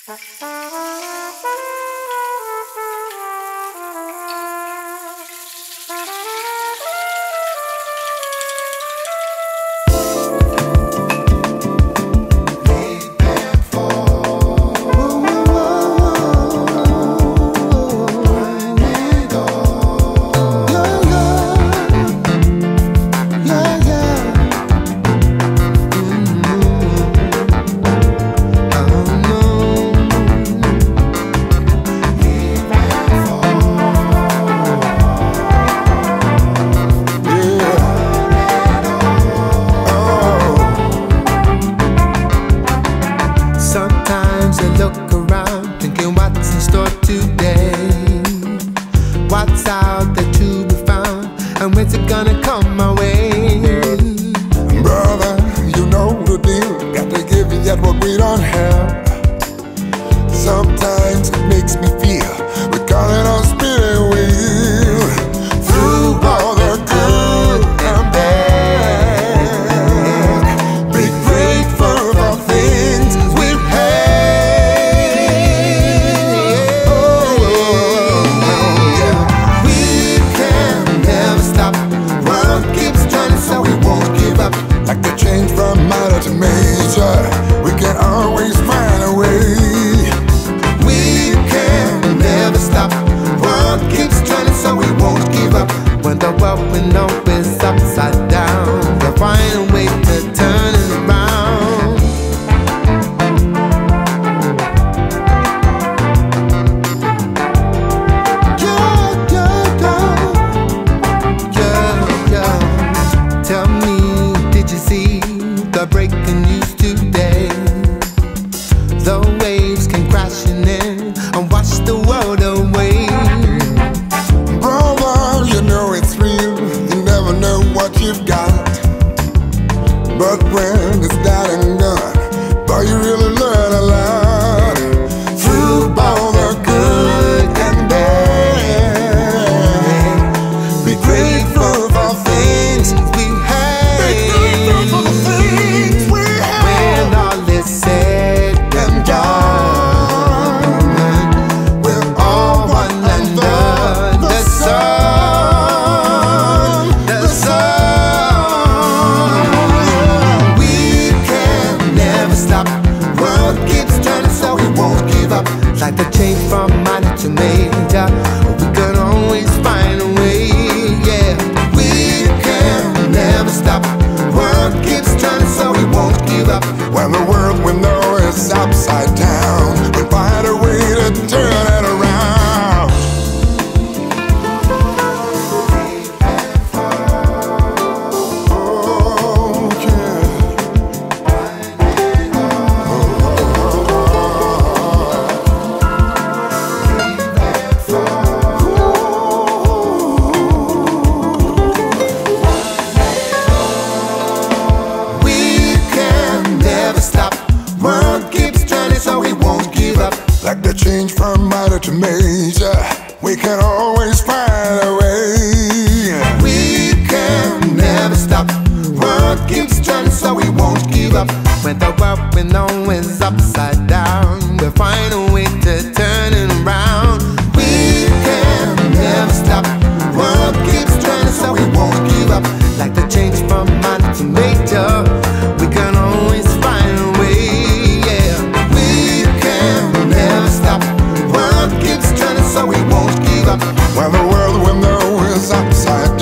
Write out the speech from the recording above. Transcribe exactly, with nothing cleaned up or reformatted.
Sometimes I look around, thinking what's in store today. What's out there to be found, and when's it gonna come my way? Brother, you know the deal. Got to give you yet what we don't have. Sometimes it makes me feel we're calling on spinning wheel through all the good and bad. Be grateful for things we've had. Oh, yeah. We can never stop. World keeps turning, so we won't give up. Like the change from minor to major, we can always find a way. We can never stop. World keeps turning, so we won't give up. When the world we know is upside down, we'll find a way to turn it around. Yeah, yeah, yeah, yeah, yeah. Tell me, did you see the breaking news today? The waves came crashing in and washed the world away. Brother, you know it's real. You never know what you've got. But when it's done and done, boy, you really learn a lot. Through all the good and bad, Be grateful for things we had. be grateful for the things we have. When all is said and done, we're all one under the sun. The sun. We can never stop. World keeps turning, so we won't give up. Like the change from minor to major, we can always find a way. Yeah, we can never stop. World keeps turning, so we won't give up. When the world we know is upside down, we find a way to turn it around. Oh, yeah. We can never stop. World keeps turning, so we won't give up. Like the change from minor to major, we can always find a way. We can never stop. World keeps turning, so we won't give up. When the world we know is upside down, we'll find a way to turn it around. We can never stop. World keeps turning, so we won't give up. Like the change from minor to major, we can always find a way. Yeah, we can never stop. World keeps turning, so we won't give up. When the world we know is upside